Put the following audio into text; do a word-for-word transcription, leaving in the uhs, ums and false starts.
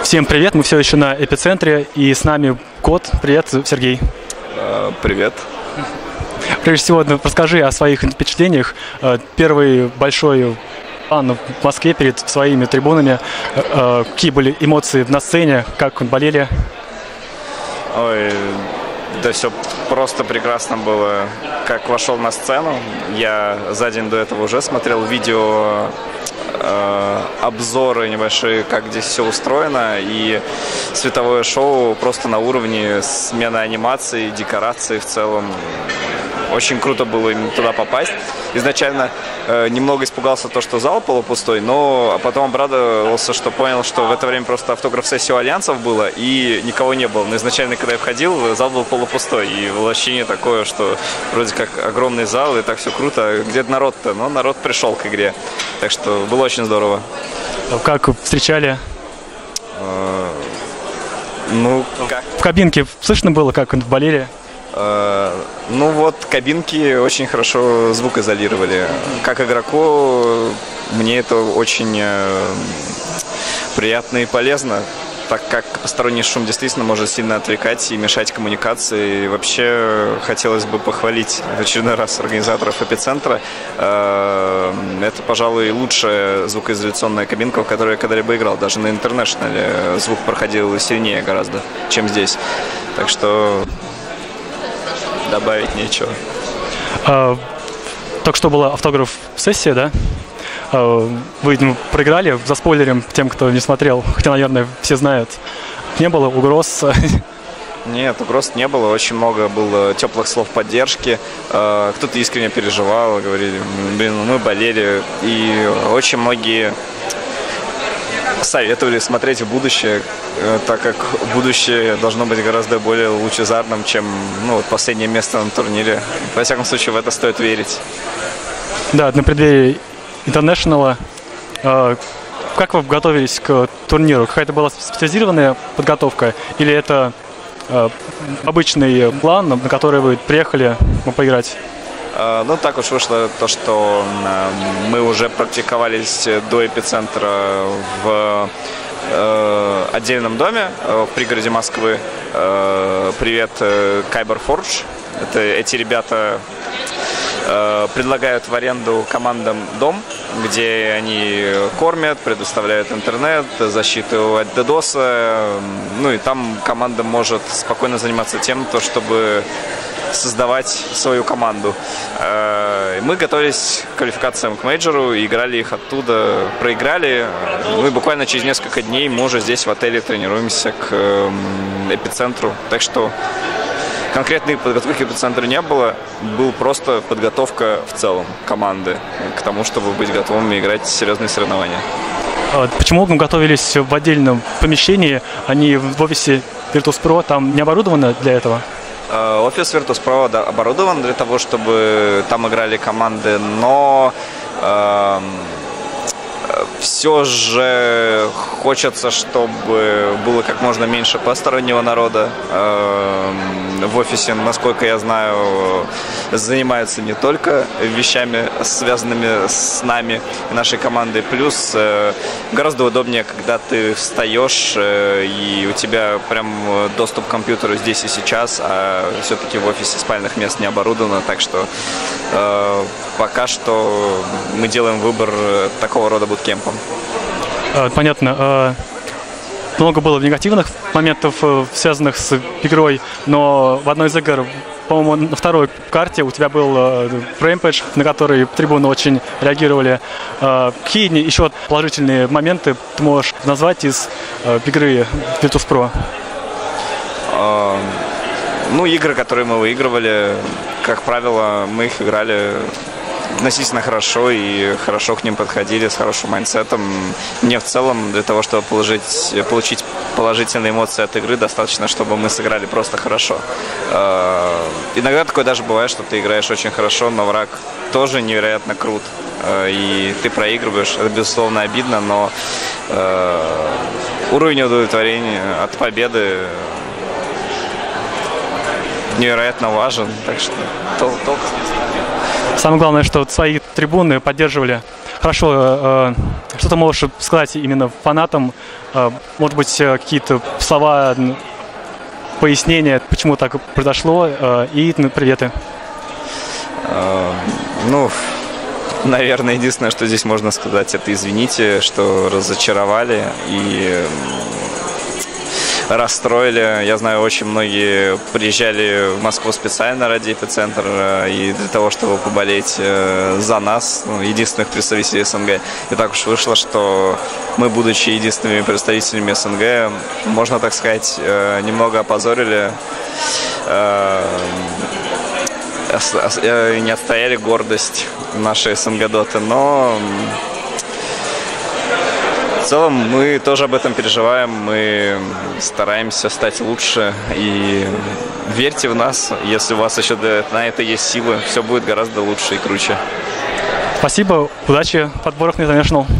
Всем привет, мы все еще на Эпицентре, и с нами Кот. Привет, Сергей. Uh, привет. Прежде всего, расскажи о своих впечатлениях. Первый большой план в Москве перед своими трибунами. Какие были эмоции на сцене, как болели? Ой, да все просто прекрасно было. Как вошел на сцену, я за день до этого уже смотрел видео, э, обзоры небольшие, как здесь все устроено, и световое шоу просто на уровне смены анимации, декорации в целом. Очень круто было именно туда попасть. Изначально э, немного испугался то, что зал полупустой, но потом обрадовался, что понял, что в это время просто автограф-сессия у Альянсов было и никого не было. Но изначально, когда я входил, зал был полупустой. И было ощущение такое, что вроде как огромный зал, и так все круто. Где-то народ-то? Но народ пришел к игре. Так что было очень здорово. Как встречали? Э, ну, как? В кабинке слышно было, как болели? Ну вот, кабинки очень хорошо звук изолировали. Как игроку мне это очень приятно и полезно, так как посторонний шум действительно может сильно отвлекать и мешать коммуникации. И вообще хотелось бы похвалить в очередной раз организаторов Эпицентра. Это, пожалуй, лучшая звукоизоляционная кабинка, в которой я когда-либо играл. Даже на Интернешнале звук проходил сильнее гораздо, чем здесь. Так что добавить нечего. А, только что была автограф-сессия, да? А, вы ну, проиграли, заспойлерим тем, кто не смотрел, хотя, наверное, все знают. Не было угроз? Нет, угроз не было. Очень много было теплых слов поддержки. Кто-то искренне переживал, говорили, блин, мы болели. И очень многие советовали смотреть в будущее, так как будущее должно быть гораздо более лучезарным, чем ну, вот последнее место на турнире. Во всяком случае, в это стоит верить. Да, на преддверии Интернешнала. Как вы готовились к турниру? Какая-то была специализированная подготовка? Или это обычный план, на который вы приехали поиграть? Ну, так уж вышло то, что мы уже практиковались до Эпицентра в э, отдельном доме в пригороде Москвы. Э, привет, Kyber Forge. Это, эти ребята э, предлагают в аренду командам дом, где они кормят, предоставляют интернет, защиту от дедоса. Ну и там команда может спокойно заниматься тем, то, чтобы создавать свою команду. Мы готовились к квалификациям к мейджору, играли их оттуда, проиграли. Мы буквально через несколько дней мы уже здесь в отеле тренируемся к Эпицентру. Так что конкретной подготовки к Эпицентру не было, была просто подготовка в целом команды к тому, чтобы быть готовыми играть в серьезные соревнования. Почему мы готовились в отдельном помещении, а не в офисе Virtus.pro? Там не оборудовано для этого? Офис Virtus.pro да, оборудован для того, чтобы там играли команды, но э, все же хочется, чтобы было как можно меньше постороннего народа. Э, в офисе, насколько я знаю, занимаются не только вещами, связанными с нами и нашей командой. Плюс э, гораздо удобнее, когда ты встаешь э, и у тебя прям доступ к компьютеру здесь и сейчас, а все-таки в офисе спальных мест не оборудовано. Так что э, пока что мы делаем выбор такого рода буткемпом. Понятно. Много было негативных моментов, связанных с игрой, но в одной из игр, по-моему, на второй карте у тебя был Rampage, на который трибуны очень реагировали. Какие еще положительные моменты ты можешь назвать из игры Virtus.pro? Ну, игры, которые мы выигрывали, как правило, мы их играли относительно хорошо и хорошо к ним подходили, с хорошим майндсетом. Мне в целом для того, чтобы положить, получить положительные эмоции от игры, достаточно, чтобы мы сыграли просто хорошо. Э, иногда такое даже бывает, что ты играешь очень хорошо, но враг тоже невероятно крут. Э, и ты проигрываешь. Это, безусловно, обидно, но э, уровень удовлетворения от победы невероятно важен. Так что тол- толк с ним. Самое главное, что свои трибуны поддерживали Хорошо, э, что ты можешь сказать именно фанатам? Э, может быть, какие-то слова, пояснения, почему так произошло, э, и ну, приветы. Э, ну, наверное, единственное, что здесь можно сказать, это извините, что разочаровали и расстроили. Я знаю, очень многие приезжали в Москву специально ради Эпицентра и для того, чтобы поболеть за нас, ну, единственных представителей СНГ. И так уж вышло, что мы, будучи единственными представителями СНГ, можно так сказать, немного опозорили, не отстояли гордость нашей СНГ-доты, но в целом мы тоже об этом переживаем, мы стараемся стать лучше, и верьте в нас, если у вас еще на это есть силы, все будет гораздо лучше и круче. Спасибо, удачи в подборах на International.